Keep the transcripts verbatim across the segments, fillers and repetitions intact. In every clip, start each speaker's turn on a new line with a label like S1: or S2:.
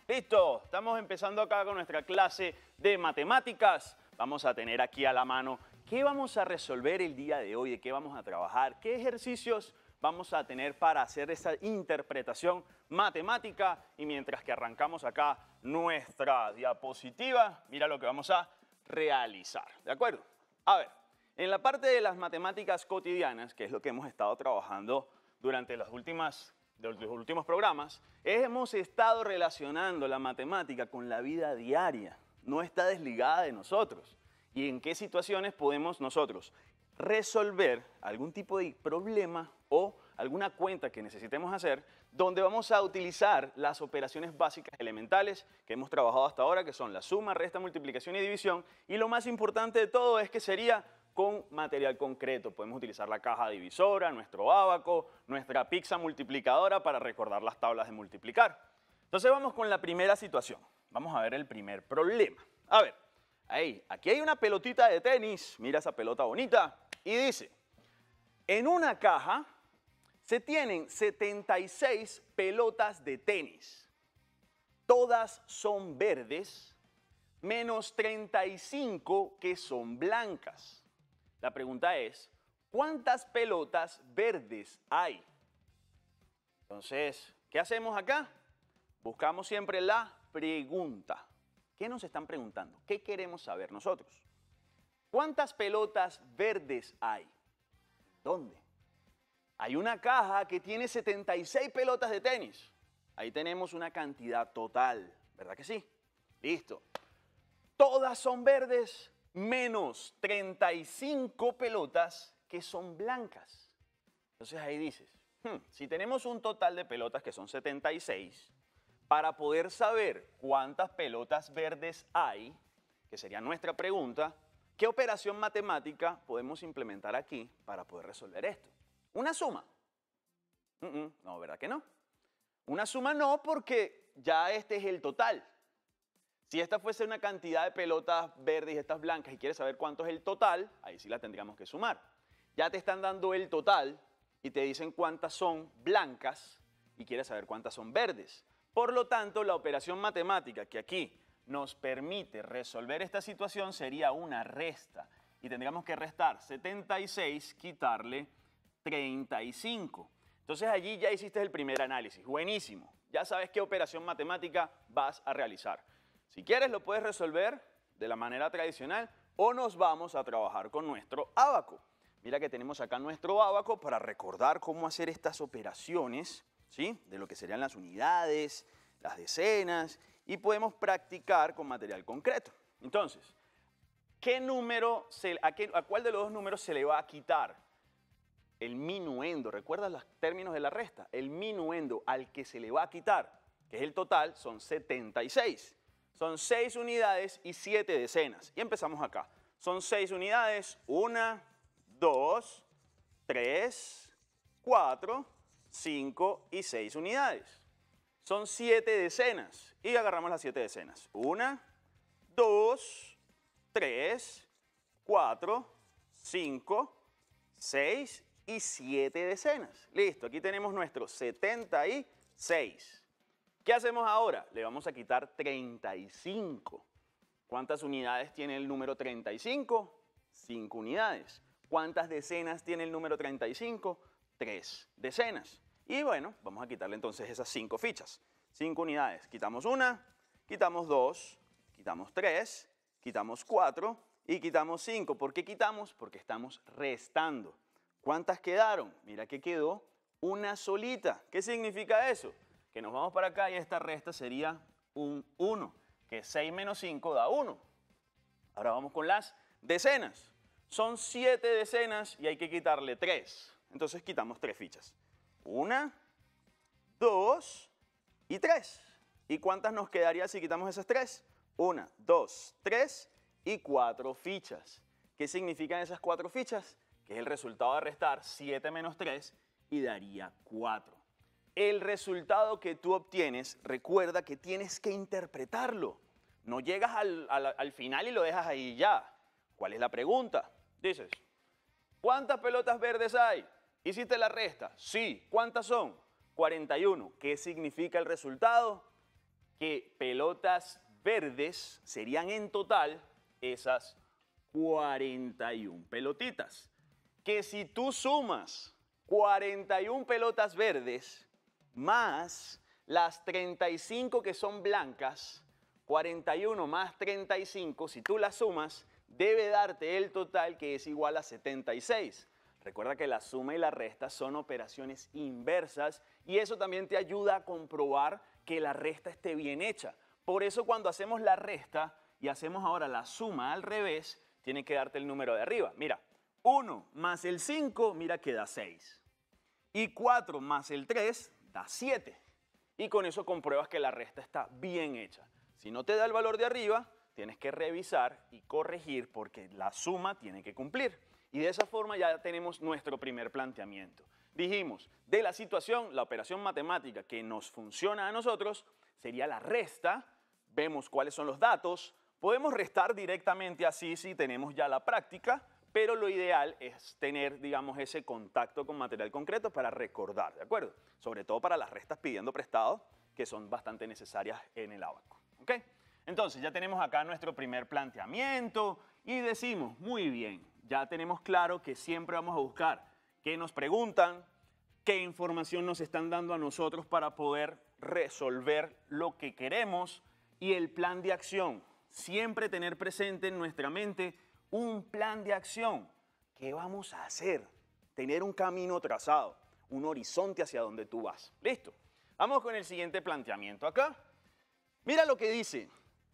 S1: Listo, estamos empezando acá con nuestra clase de matemáticas. Vamos a tener aquí a la mano qué vamos a resolver el día de hoy, de qué vamos a trabajar, qué ejercicios vamos a tener para hacer esa interpretación matemática. Y mientras que arrancamos acá nuestra diapositiva, mira lo que vamos a realizar, ¿de acuerdo? A ver, en la parte de las matemáticas cotidianas, que es lo que hemos estado trabajando durante las últimas de los últimos programas, hemos estado relacionando la matemática con la vida diaria. No está desligada de nosotros. ¿Y en qué situaciones podemos nosotros resolver algún tipo de problema o alguna cuenta que necesitemos hacer, donde vamos a utilizar las operaciones básicas elementales que hemos trabajado hasta ahora, que son la suma, resta, multiplicación y división? Y lo más importante de todo es que sería con material concreto. Podemos utilizar la caja divisora, nuestro ábaco, nuestra pizza multiplicadora para recordar las tablas de multiplicar. Entonces vamos con la primera situación. Vamos a ver el primer problema. A ver, ahí, aquí hay una pelotita de tenis. Mira esa pelota bonita. Y dice, en una caja se tienen setenta y seis pelotas de tenis. Todas son verdes, menos treinta y cinco que son blancas. La pregunta es, ¿cuántas pelotas verdes hay? Entonces, ¿qué hacemos acá? Buscamos siempre la pregunta. ¿Qué nos están preguntando? ¿Qué queremos saber nosotros? ¿Cuántas pelotas verdes hay? ¿Dónde? Hay una caja que tiene setenta y seis pelotas de tenis. Ahí tenemos una cantidad total, ¿verdad que sí? Listo. Todas son verdes, menos treinta y cinco pelotas que son blancas. Entonces ahí dices, hmm, si tenemos un total de pelotas que son setenta y seis, para poder saber cuántas pelotas verdes hay, que sería nuestra pregunta, ¿qué operación matemática podemos implementar aquí para poder resolver esto? ¿Una suma? Uh -uh, no, ¿verdad que no? Una suma no, porque ya este es el total. Si esta fuese una cantidad de pelotas verdes y estas blancas y quieres saber cuánto es el total, ahí sí la tendríamos que sumar. Ya te están dando el total y te dicen cuántas son blancas y quieres saber cuántas son verdes. Por lo tanto, la operación matemática que aquí nos permite resolver esta situación sería una resta. Y tendríamos que restar setenta y seis, quitarle treinta y cinco. Entonces allí ya hiciste el primer análisis. Buenísimo. Ya sabes qué operación matemática vas a realizar. Si quieres lo puedes resolver de la manera tradicional o nos vamos a trabajar con nuestro ábaco. Mira que tenemos acá nuestro ábaco para recordar cómo hacer estas operaciones, ¿sí? De lo que serían las unidades, las decenas, y podemos practicar con material concreto. Entonces, ¿qué número se, a, qué, ¿a cuál de los dos números se le va a quitar el minuendo? ¿Recuerdas los términos de la resta? El minuendo al que se le va a quitar, que es el total, son setenta y seis. Son seis unidades y siete decenas. Y empezamos acá. Son seis unidades, una, dos, tres, cuatro, cinco y seis unidades. Son siete decenas. Y agarramos las siete decenas. una, dos, tres, cuatro, cinco, seis y siete decenas. Listo, aquí tenemos nuestros setenta y seis. ¿Qué hacemos ahora? Le vamos a quitar treinta y cinco. ¿Cuántas unidades tiene el número treinta y cinco? cinco unidades. ¿Cuántas decenas tiene el número treinta y cinco? tres decenas. Y bueno, vamos a quitarle entonces esas cinco fichas. cinco unidades. Quitamos una, quitamos dos, quitamos tres, quitamos cuatro y quitamos cinco. ¿Por qué quitamos? Porque estamos restando. ¿Cuántas quedaron? Mira que quedó una solita. ¿Qué significa eso? Que nos vamos para acá y esta resta sería un uno, que seis menos cinco da uno. Ahora vamos con las decenas. Son siete decenas y hay que quitarle tres. Entonces quitamos tres fichas. Una, dos y tres. ¿Y cuántas nos quedaría si quitamos esas tres? Una, dos, tres y cuatro fichas. ¿Qué significan esas cuatro fichas? Que es el resultado de restar siete menos tres y daría cuatro. El resultado que tú obtienes, recuerda que tienes que interpretarlo. No llegas al, al, al final y lo dejas ahí ya. ¿Cuál es la pregunta? Dices, ¿cuántas pelotas verdes hay? ¿Hiciste la resta? Sí. ¿Cuántas son? cuarenta y uno. ¿Qué significa el resultado? que pelotas verdes serían en total esas cuarenta y una pelotitas. Que si tú sumas cuarenta y una pelotas verdes más las treinta y cinco que son blancas, cuarenta y uno más treinta y cinco, si tú las sumas, debe darte el total que es igual a setenta y seis. Recuerda que la suma y la resta son operaciones inversas y eso también te ayuda a comprobar que la resta esté bien hecha. Por eso cuando hacemos la resta y hacemos ahora la suma al revés, tiene que darte el número de arriba. Mira, uno más el cinco, mira que da seis. Y cuatro más el tres da siete. Y con eso compruebas que la resta está bien hecha. Si no te da el valor de arriba, tienes que revisar y corregir porque la suma tiene que cumplir. Y de esa forma ya tenemos nuestro primer planteamiento. Dijimos, de la situación, la operación matemática que nos funciona a nosotros sería la resta. Vemos cuáles son los datos. Podemos restar directamente así si tenemos ya la práctica, pero lo ideal es tener, digamos, ese contacto con material concreto para recordar, ¿de acuerdo? Sobre todo para las restas pidiendo prestado, que son bastante necesarias en el abaco, ¿ok? Entonces, ya tenemos acá nuestro primer planteamiento y decimos, muy bien, ya tenemos claro que siempre vamos a buscar qué nos preguntan, qué información nos están dando a nosotros para poder resolver lo que queremos y el plan de acción. Siempre tener presente en nuestra mente un plan de acción. ¿Qué vamos a hacer? Tener un camino trazado, un horizonte hacia donde tú vas. ¿Listo? Vamos con el siguiente planteamiento acá. Mira lo que dice.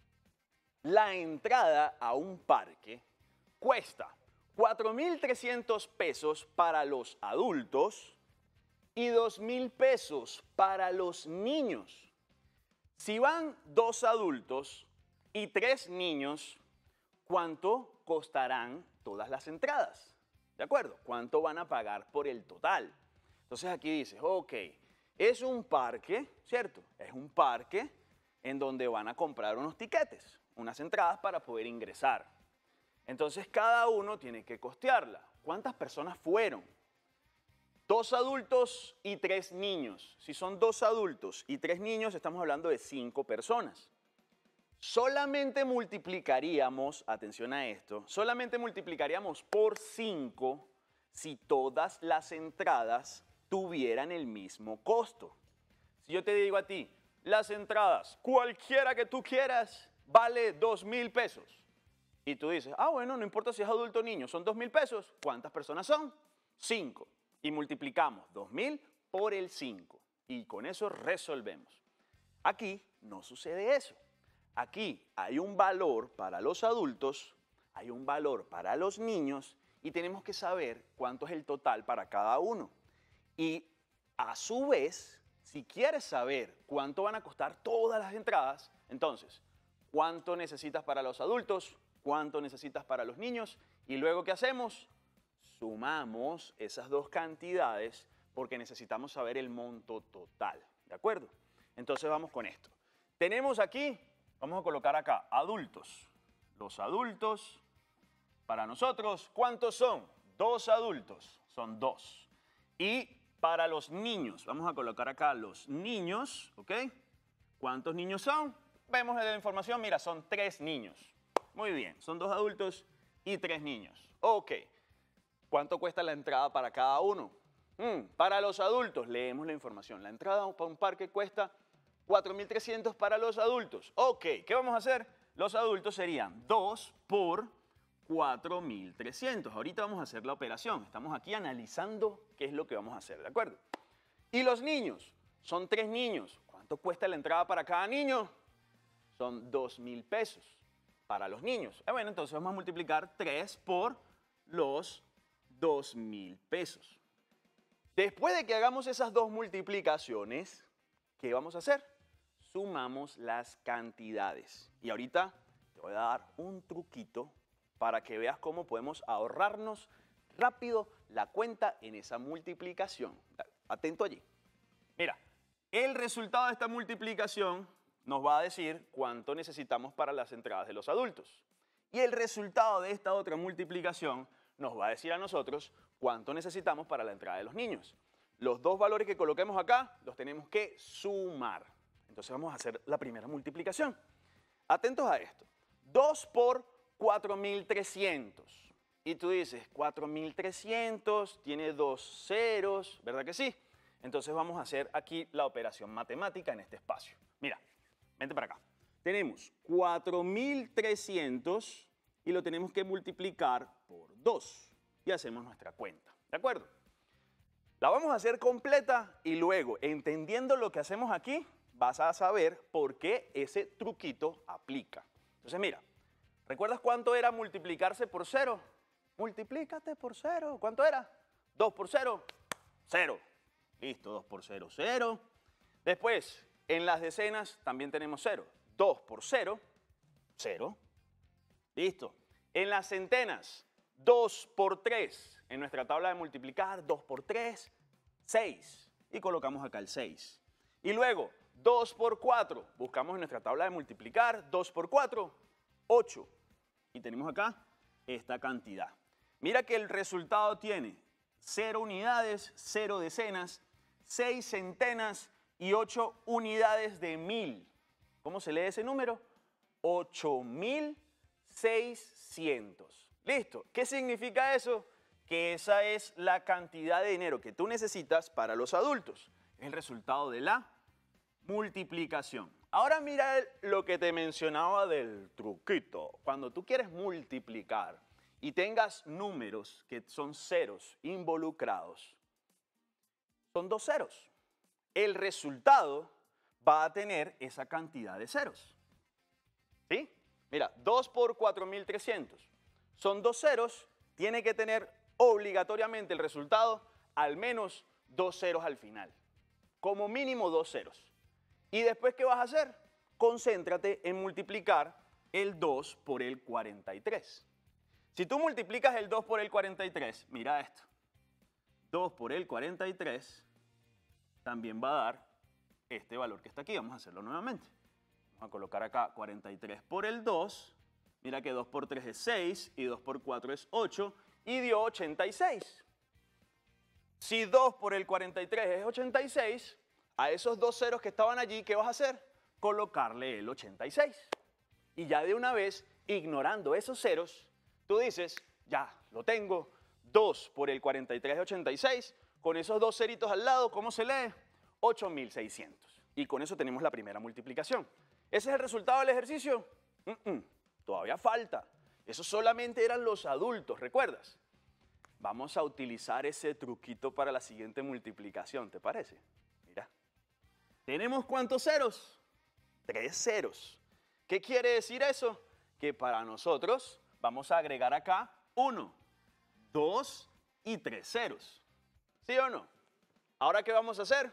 S1: La entrada a un parque cuesta cuatro mil trescientos pesos para los adultos y dos mil pesos para los niños. Si van dos adultos y tres niños, ¿cuánto costarán todas las entradas? ¿De acuerdo? ¿Cuánto van a pagar por el total? Entonces aquí dices, ok, es un parque, ¿cierto? Es un parque en donde van a comprar unos tiquetes, unas entradas para poder ingresar. Entonces cada uno tiene que costearla. ¿Cuántas personas fueron? Dos adultos y tres niños. Si son dos adultos y tres niños, estamos hablando de cinco personas. Solamente multiplicaríamos, atención a esto, solamente multiplicaríamos por cinco si todas las entradas tuvieran el mismo costo. Si yo te digo a ti, las entradas, cualquiera que tú quieras, vale dos mil pesos. Y tú dices, ah, bueno, no importa si es adulto o niño, son dos mil pesos. ¿Cuántas personas son? cinco. Y multiplicamos dos mil por el cinco. Y con eso resolvemos. Aquí no sucede eso. Aquí hay un valor para los adultos, hay un valor para los niños y tenemos que saber cuánto es el total para cada uno. Y a su vez, si quieres saber cuánto van a costar todas las entradas, entonces, ¿cuánto necesitas para los adultos? ¿Cuánto necesitas para los niños? Y luego, ¿qué hacemos? Sumamos esas dos cantidades porque necesitamos saber el monto total, ¿de acuerdo? Entonces vamos con esto. Tenemos aquí, vamos a colocar acá, adultos. Los adultos, para nosotros, ¿cuántos son? Dos adultos, son dos. Y para los niños, vamos a colocar acá los niños, ¿ok? ¿Cuántos niños son? Vemos en la información, mira, son tres niños. Muy bien, son dos adultos y tres niños. Ok, ¿cuánto cuesta la entrada para cada uno? Mm, para los adultos, leemos la información. La entrada para un parque cuesta cuatro mil trescientos para los adultos. Ok, ¿qué vamos a hacer? Los adultos serían dos por cuatro mil trescientos. Ahorita vamos a hacer la operación. Estamos aquí analizando qué es lo que vamos a hacer, ¿de acuerdo? Y los niños, son tres niños. ¿Cuánto cuesta la entrada para cada niño? Son dos mil pesos para los niños. Eh, bueno, entonces vamos a multiplicar tres por los dos mil pesos. Después de que hagamos esas dos multiplicaciones, ¿qué vamos a hacer? Sumamos las cantidades. Y ahorita te voy a dar un truquito para que veas cómo podemos ahorrarnos rápido la cuenta en esa multiplicación. Atento allí. Mira, el resultado de esta multiplicación nos va a decir cuánto necesitamos para las entradas de los adultos. Y el resultado de esta otra multiplicación nos va a decir a nosotros cuánto necesitamos para la entrada de los niños. Los dos valores que coloquemos acá los tenemos que sumar. Entonces vamos a hacer la primera multiplicación. Atentos a esto. dos por cuatro mil trescientos. Y tú dices, cuatro mil trescientos tiene dos ceros, ¿verdad que sí? Entonces vamos a hacer aquí la operación matemática en este espacio. Mira, vente para acá. Tenemos cuatro mil trescientos y lo tenemos que multiplicar por dos. Y hacemos nuestra cuenta, ¿de acuerdo? La vamos a hacer completa y luego, entendiendo lo que hacemos aquí, vas a saber por qué ese truquito aplica. Entonces mira, ¿recuerdas cuánto era multiplicarse por cero? Multiplícate por cero. ¿Cuánto era? dos por cero, cero. Listo, dos por cero, cero. Después, en las decenas también tenemos cero. dos por cero, cero. Listo. En las centenas, dos por tres. En nuestra tabla de multiplicar, dos por tres, seis. Y colocamos acá el seis. Y luego, dos por cuatro. Buscamos en nuestra tabla de multiplicar, dos por cuatro, ocho. Y tenemos acá esta cantidad. Mira que el resultado tiene cero unidades, cero decenas, seis centenas y ocho unidades de mil. ¿Cómo se lee ese número? ocho mil seiscientos. ¿Listo? ¿Qué significa eso? Que esa es la cantidad de dinero que tú necesitas para los adultos. Es el resultado de la multiplicación. Ahora mira lo que te mencionaba del truquito. Cuando tú quieres multiplicar y tengas números que son ceros involucrados, son dos ceros. El resultado va a tener esa cantidad de ceros. ¿Sí? Mira, dos por cuatro mil trescientos. Son dos ceros, tiene que tener obligatoriamente el resultado al menos dos ceros al final. Como mínimo dos ceros. ¿Y después qué vas a hacer? Concéntrate en multiplicar el dos por el cuarenta y tres. Si tú multiplicas el dos por el cuarenta y tres, mira esto. dos por el cuarenta y tres también va a dar este valor que está aquí. Vamos a hacerlo nuevamente. Vamos a colocar acá cuarenta y tres por el dos. Mira que dos por tres es seis y dos por cuatro es ocho y dio ochenta y seis. Si dos por el cuarenta y tres es ochenta y seis, a esos dos ceros que estaban allí, ¿qué vas a hacer? Colocarle el ochenta y seis. Y ya de una vez, ignorando esos ceros, tú dices, ya, lo tengo, dos por el cuarenta y tres es ochenta y seis, con esos dos ceritos al lado, ¿cómo se lee? ocho mil seiscientos. Y con eso tenemos la primera multiplicación. ¿Ese es el resultado del ejercicio? Mm-mm, todavía falta. Eso solamente eran los adultos, ¿recuerdas? Vamos a utilizar ese truquito para la siguiente multiplicación, ¿te parece? Mira. ¿Tenemos cuántos ceros? Tres ceros. ¿Qué quiere decir eso? Que para nosotros vamos a agregar acá uno, dos y tres ceros. ¿Sí o no? ¿Ahora qué vamos a hacer?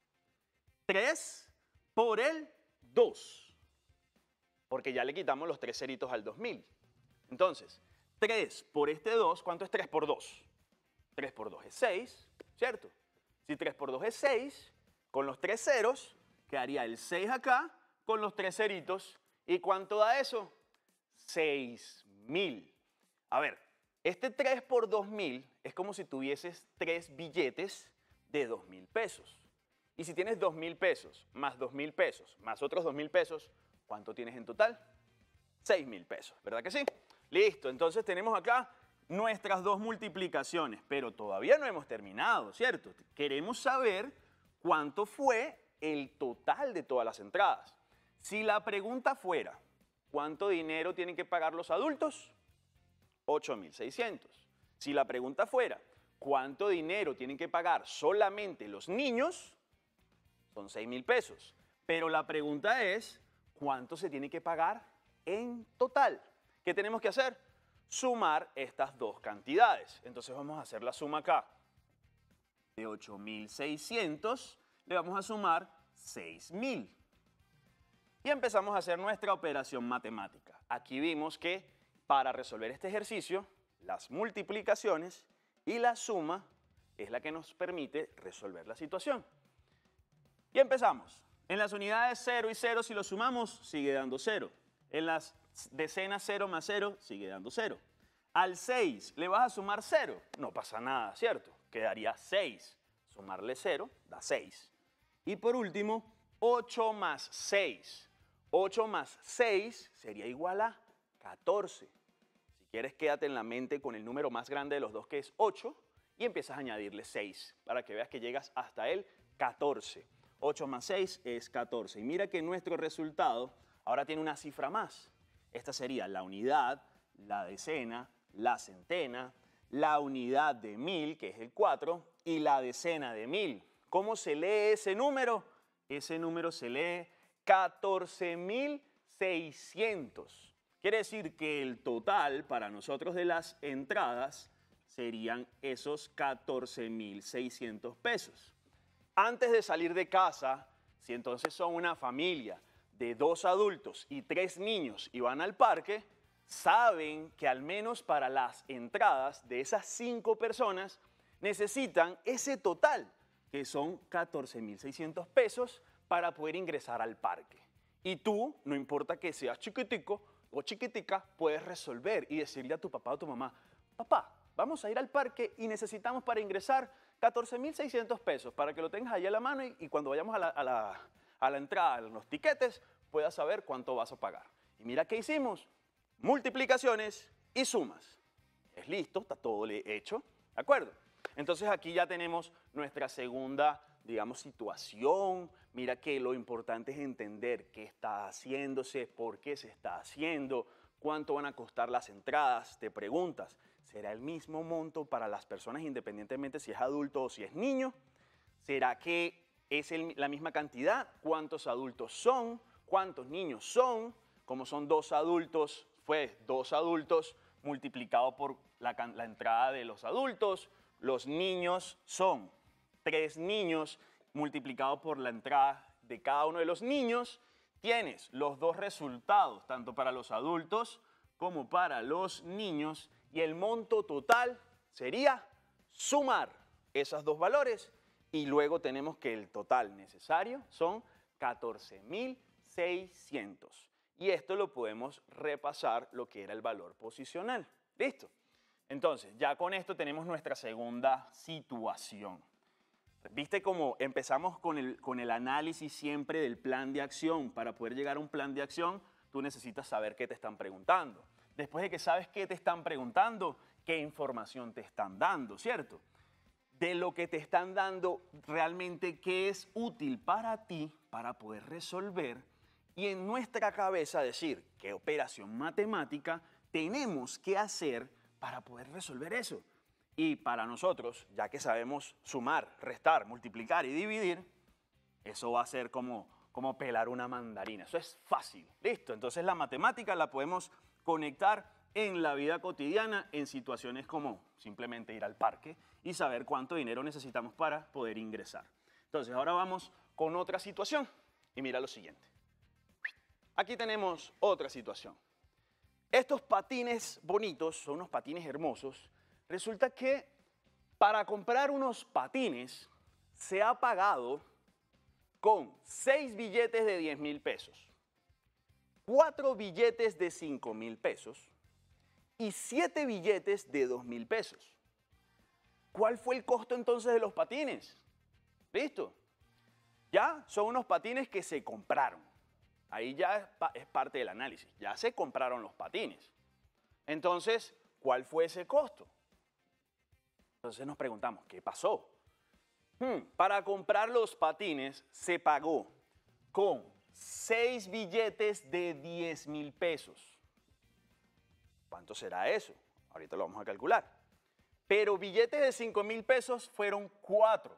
S1: tres por el dos. Porque ya le quitamos los tres ceritos al dos mil. Entonces, tres por este dos, ¿cuánto es tres por dos? tres por dos es seis, ¿cierto? Si tres por dos es seis, con los tres ceros, quedaría el seis acá, con los tres ceritos. ¿Y cuánto da eso? seis mil. A ver, este tres por dos mil es como si tuvieses tres billetes de dos mil pesos. Y si tienes dos mil pesos, más dos mil pesos, más otros dos mil pesos, ¿cuánto tienes en total? seis mil pesos, ¿verdad que sí? Listo, entonces tenemos acá nuestras dos multiplicaciones, pero todavía no hemos terminado, ¿cierto? Queremos saber cuánto fue el total de todas las entradas. Si la pregunta fuera, ¿cuánto dinero tienen que pagar los adultos? ocho mil seiscientos. Si la pregunta fuera, ¿cuánto dinero tienen que pagar solamente los niños? Son seis mil pesos. Pero la pregunta es, ¿cuánto se tiene que pagar en total? ¿Qué tenemos que hacer? Sumar estas dos cantidades. Entonces vamos a hacer la suma acá. De ocho mil seiscientos le vamos a sumar seis mil. Y empezamos a hacer nuestra operación matemática. Aquí vimos que para resolver este ejercicio, las multiplicaciones y la suma es la que nos permite resolver la situación. Y empezamos. En las unidades cero y cero, si lo sumamos, sigue dando cero. En las decenas cero más cero, sigue dando cero. Al seis, ¿le vas a sumar cero? No pasa nada, ¿cierto? Quedaría seis. Sumarle cero da seis. Y por último, ocho más seis. ocho más seis sería igual a catorce. Si quieres, quédate en la mente con el número más grande de los dos, que es ocho, y empiezas a añadirle seis para que veas que llegas hasta el catorce. ocho más seis es catorce. Y mira que nuestro resultado ahora tiene una cifra más. Esta sería la unidad, la decena, la centena, la unidad de mil, que es el cuatro, y la decena de mil. ¿Cómo se lee ese número? Ese número se lee catorce mil seiscientos. Quiere decir que el total para nosotros de las entradas serían esos catorce mil seiscientos pesos. Antes de salir de casa, si entonces son una familia de dos adultos y tres niños y van al parque, saben que al menos para las entradas de esas cinco personas necesitan ese total, que son catorce mil seiscientos pesos, para poder ingresar al parque. Y tú, no importa que seas chiquitico o chiquitica, puedes resolver y decirle a tu papá o tu mamá: papá, vamos a ir al parque y necesitamos para ingresar catorce mil seiscientos pesos, para que lo tengas ahí a la mano y, y cuando vayamos a la, a, la, a la entrada, a los tiquetes, puedas saber cuánto vas a pagar. Y mira qué hicimos: multiplicaciones y sumas. Es listo, está todo hecho, ¿de acuerdo? Entonces aquí ya tenemos nuestra segunda, digamos, situación. Mira que lo importante es entender qué está haciéndose, por qué se está haciendo, cuánto van a costar las entradas. Te preguntas, ¿será el mismo monto para las personas independientemente si es adulto o si es niño? ¿Será que es el, la misma cantidad? ¿Cuántos adultos son? ¿Cuántos niños son? Como son dos adultos, fue dos adultos multiplicado por la, la entrada de los adultos. Los niños son tres niños multiplicado por la entrada de cada uno de los niños. Tienes los dos resultados, tanto para los adultos como para los niños, y el monto total sería sumar esos dos valores, y luego tenemos que el total necesario son catorce mil seiscientos. Y esto lo podemos repasar, lo que era el valor posicional. ¿Listo? Entonces, ya con esto tenemos nuestra segunda situación. ¿Viste cómo empezamos con el, con el análisis siempre del plan de acción? Para poder llegar a un plan de acción, tú necesitas saber qué te están preguntando. Después de que sabes qué te están preguntando, qué información te están dando, ¿cierto? De lo que te están dando, realmente qué es útil para ti para poder resolver, y en nuestra cabeza decir qué operación matemática tenemos que hacer para poder resolver eso. Y para nosotros, ya que sabemos sumar, restar, multiplicar y dividir, eso va a ser como, como pelar una mandarina. Eso es fácil. ¿Listo? Entonces la matemática la podemos conectar en la vida cotidiana, en situaciones como simplemente ir al parque y saber cuánto dinero necesitamos para poder ingresar. Entonces ahora vamos con otra situación y mira lo siguiente. Aquí tenemos otra situación. Estos patines bonitos, son unos patines hermosos. Resulta que para comprar unos patines se ha pagado con seis billetes de diez mil pesos, cuatro billetes de cinco mil pesos y siete billetes de dos mil pesos. ¿Cuál fue el costo entonces de los patines? ¿Listo? Ya son unos patines que se compraron. Ahí ya es, pa- es parte del análisis. Ya se compraron los patines. Entonces, ¿cuál fue ese costo? Entonces nos preguntamos, ¿qué pasó? Hmm, para comprar los patines se pagó con seis billetes de diez mil pesos. ¿Cuánto será eso? Ahorita lo vamos a calcular. Pero billetes de cinco mil pesos fueron cuatro.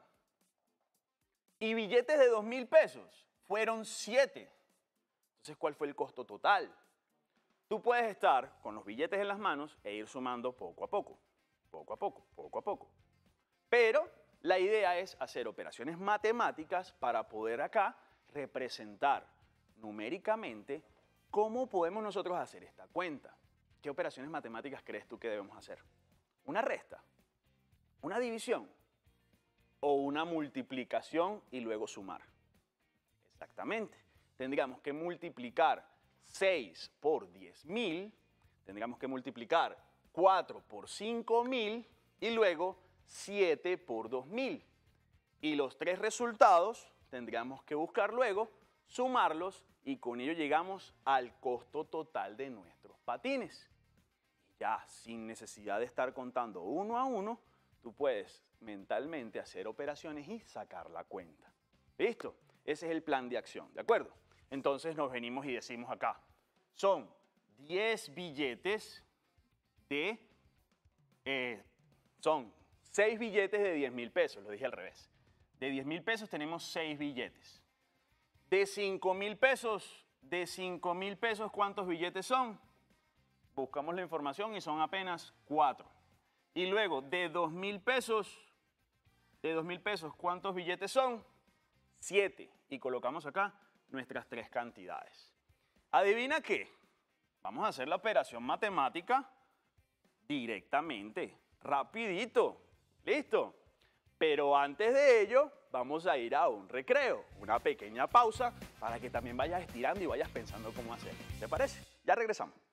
S1: Y billetes de dos mil pesos fueron siete. Entonces, ¿cuál fue el costo total? Tú puedes estar con los billetes en las manos e ir sumando poco a poco, poco a poco, poco a poco. Pero la idea es hacer operaciones matemáticas para poder acá representar numéricamente cómo podemos nosotros hacer esta cuenta. ¿Qué operaciones matemáticas crees tú que debemos hacer? ¿Una resta? ¿Una división? ¿O una multiplicación y luego sumar? Exactamente. Tendríamos que multiplicar seis por diez mil, tendríamos que multiplicar cuatro por cinco mil y luego siete por dos mil. Y los tres resultados tendríamos que buscar luego, sumarlos y con ello llegamos al costo total de nuestros patines. Y ya sin necesidad de estar contando uno a uno, tú puedes mentalmente hacer operaciones y sacar la cuenta. ¿Listo? Ese es el plan de acción, ¿de acuerdo? Entonces nos venimos y decimos acá, son diez billetes de, eh, son seis billetes de diez mil pesos, lo dije al revés. De diez mil pesos tenemos seis billetes. De cinco mil pesos, de cinco mil pesos, ¿cuántos billetes son? Buscamos la información y son apenas cuatro. Y luego, de dos mil pesos, de dos mil pesos, ¿cuántos billetes son? siete. Y colocamos acá nuestras tres cantidades. ¿Adivina qué? Vamos a hacer la operación matemática directamente, rapidito. ¿Listo? Pero antes de ello, vamos a ir a un recreo, una pequeña pausa para que también vayas estirando y vayas pensando cómo hacer. ¿Te parece? Ya regresamos.